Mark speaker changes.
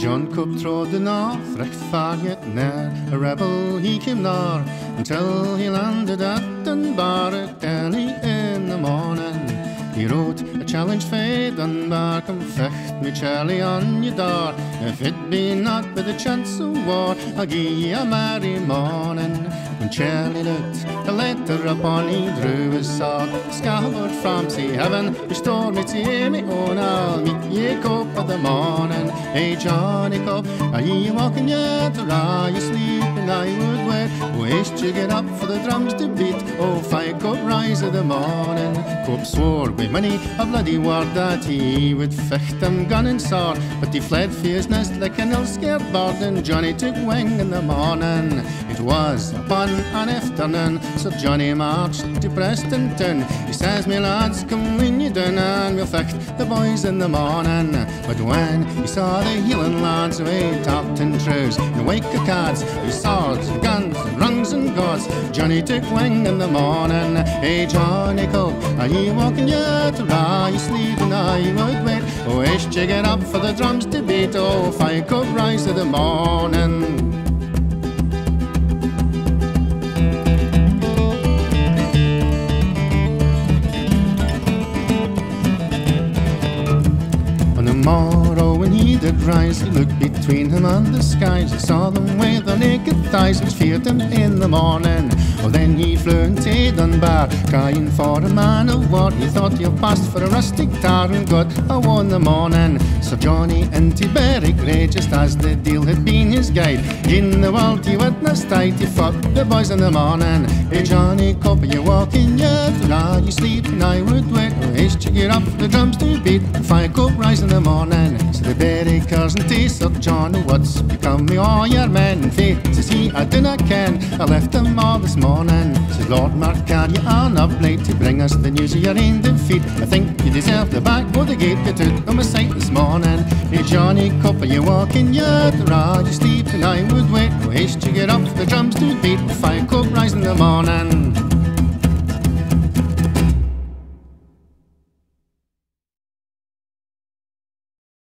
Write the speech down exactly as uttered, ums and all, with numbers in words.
Speaker 1: John Cope trode the naur, recht faggot near, a rebel he came naur, until he landed at Dunbar at early in the morning. He wrote a challenge frae Dunbar, come fecht me Charlie on your daur. If it be not by the chance of war, I'll gie ye a merry morning. When Charlie looked the letter upon, he drew his sword, scabbard from sea heaven, restore me to me own, I'll meet ye Cope of the morning. Hey Johnie Cope, are ye walking yet, or are ye sleeping? I would wait, oh haste you get up for the drums to beat, oh fight Cope rise of the morning. Cope swore with many a bloody word that he would fecht him gun and sword, but he fled for his nest like an ill-scared bird, and Johnny took wing in the morning. It was upon an afternoon, Sir Johnny marched to Preston town. He says, me lads, come when you down, and we'll fecht the boys in the morning. But when he saw the heeling lads away topped in trews and wake of cards, with swords and guns and rungs and gods, Johnny took wing in the morning. Hey Johnie Cope, are ye walking yet, or are ye sleeping? I would wait, oh haste you get up for the drums to beat, oh fight Cope rise of the morning. Tomorrow when he did rise, he looked between him and the skies. He saw them with their naked thighs, which feared him in the morning. Oh, then he flew into Dunbar, crying for a man of war. He thought he passed for a rustic tar and got a one in the morning. Sir Johnny into Berry Grey, just as the deal had been his guide. In the world he witnessed tight, he fought the boys in the morning. Hey Johnie Cope, are you walking yet, or are you sleeping? I would wait, oh haste you get up the drums to beat, and fight Cope rise in the morning. So the berry curs and tea, Sir John, what's become me all your men? Faith, says he, I do not ken, I left them all this morning. Says Lord Mark, can you on up late to bring us the news of your end defeat? I think you deserve the back of the gate, you took on my sight this morning. Hey Johnie Cope, are you walking yet, or are you sleeping? I would wait, oh haste you get up the drums to beat, fight Cope rise in the morning.